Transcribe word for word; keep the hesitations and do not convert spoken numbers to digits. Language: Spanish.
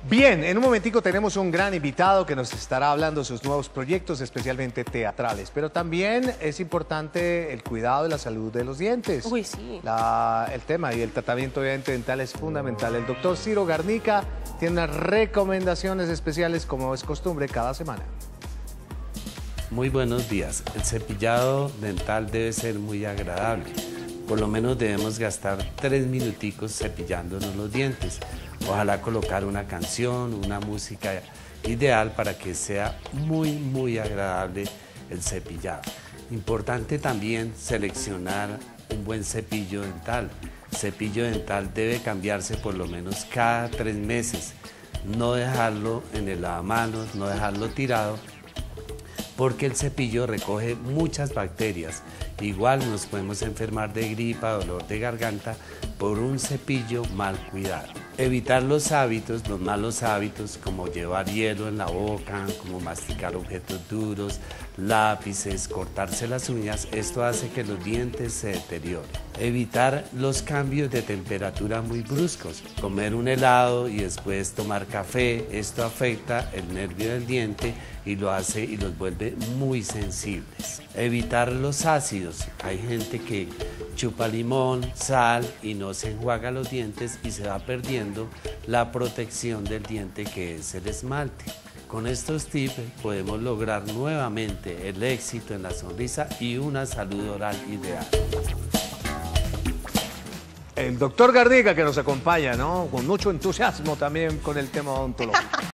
Bien, en un momentico tenemos un gran invitado que nos estará hablando de sus nuevos proyectos, especialmente teatrales. Pero también es importante el cuidado de la salud de los dientes. Uy, sí. La- el tema y el tratamiento obviamente dental es fundamental. El doctor Ciro Garnica tiene unas recomendaciones especiales como es costumbre cada semana. Muy buenos días. El cepillado dental debe ser muy agradable. Por lo menos debemos gastar tres minuticos cepillándonos los dientes. Ojalá colocar una canción, una música ideal para que sea muy, muy agradable el cepillado. Importante también seleccionar un buen cepillo dental. El cepillo dental debe cambiarse por lo menos cada tres meses. No dejarlo en el lavamanos, no dejarlo tirado, porque el cepillo recoge muchas bacterias. Igual nos podemos enfermar de gripa, dolor de garganta por un cepillo mal cuidado. Evitar los hábitos, los malos hábitos, como llevar hielo en la boca, como masticar objetos duros, lápices, cortarse las uñas. Esto hace que los dientes se deterioren. Evitar los cambios de temperatura muy bruscos. Comer un helado y después tomar café. Esto afecta el nervio del diente y lo hace y los vuelve muy sensibles. Evitar los ácidos. Hay gente que chupa limón, sal y no se enjuaga los dientes y se va perdiendo la protección del diente que es el esmalte. Con estos tips podemos lograr nuevamente el éxito en la sonrisa y una salud oral ideal. El doctor Garnica que nos acompaña, ¿no? Con mucho entusiasmo también con el tema odontológico.